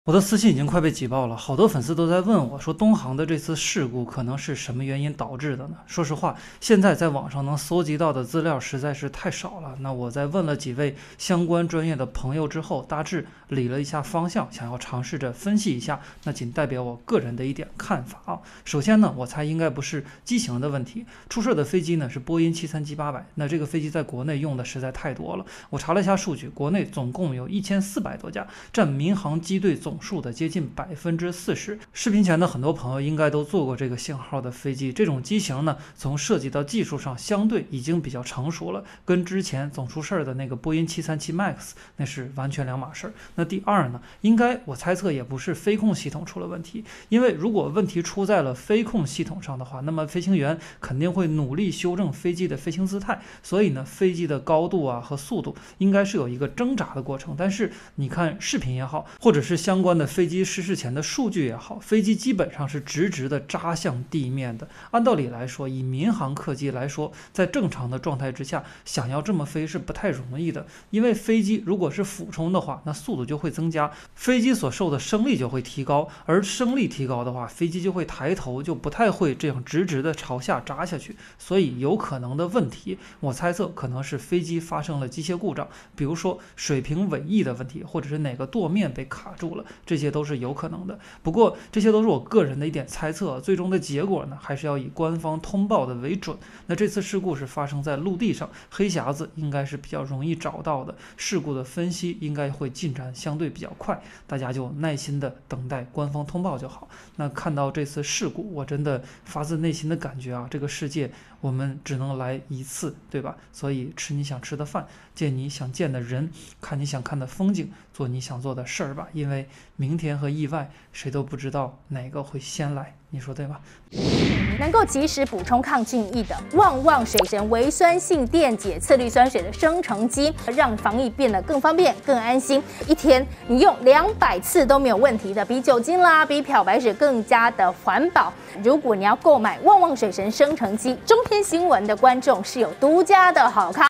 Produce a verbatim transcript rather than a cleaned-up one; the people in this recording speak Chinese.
我的私信已经快被挤爆了，好多粉丝都在问我说，东航的这次事故可能是什么原因导致的呢？说实话，现在在网上能搜集到的资料实在是太少了。那我在问了几位相关专业的朋友之后，大致理了一下方向，想要尝试着分析一下，那仅代表我个人的一点看法啊。首先呢，我猜应该不是机型的问题，出事的飞机呢是波音七三七八百，那这个飞机在国内用的实在太多了。我查了一下数据，国内总共有一千四百多架，占民航机队总总数的接近百分之四十。视频前的很多朋友应该都坐过这个型号的飞机，这种机型呢，从设计到技术上相对已经比较成熟了，跟之前总出事儿的那个波音七三七 MAX 那是完全两码事儿。那第二呢，应该我猜测也不是飞控系统出了问题，因为如果问题出在了飞控系统上的话，那么飞行员肯定会努力修正飞机的飞行姿态，所以呢，飞机的高度啊和速度应该是有一个挣扎的过程。但是你看视频也好，或者是相关的飞机失事前的数据也好，飞机基本上是直直的扎向地面的。按道理来说，以民航客机来说，在正常的状态之下，想要这么飞是不太容易的。因为飞机如果是俯冲的话，那速度就会增加，飞机所受的升力就会提高，而升力提高的话，飞机就会抬头，就不太会这样直直的朝下扎下去。所以有可能的问题，我猜测可能是飞机发生了机械故障，比如说水平尾翼的问题，或者是哪个舵面被卡住了，这些都是有可能的。不过这些都是我个人的一点猜测，最终的结果呢，还是要以官方通报的为准。那这次事故是发生在陆地上，黑匣子应该是比较容易找到的，事故的分析应该会进展相对比较快，大家就耐心的等待官方通报就好。那看到这次事故，我真的发自内心的感觉啊，这个世界我们只能来一次，对吧？所以吃你想吃的饭，见你想见的人，看你想看的风景，做你想做的事儿吧。因为明天和意外，谁都不知道哪个会先来，你说对吧？ 能够及时补充抗菌液的旺旺水神微酸性电解次氯酸水的生成机，让防疫变得更方便、更安心。一天你用两百次都没有问题的，比酒精啦、比漂白水更加的环保。如果你要购买旺旺水神生成机，中天新闻的观众是有独家的好康。